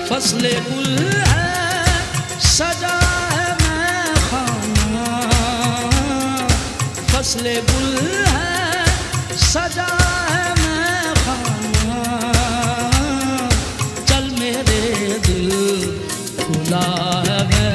फसले गुल है सजा है मैं खाना, फसले गुल है सजा है मैं खाना, चल मेरे दिल खुला है मैं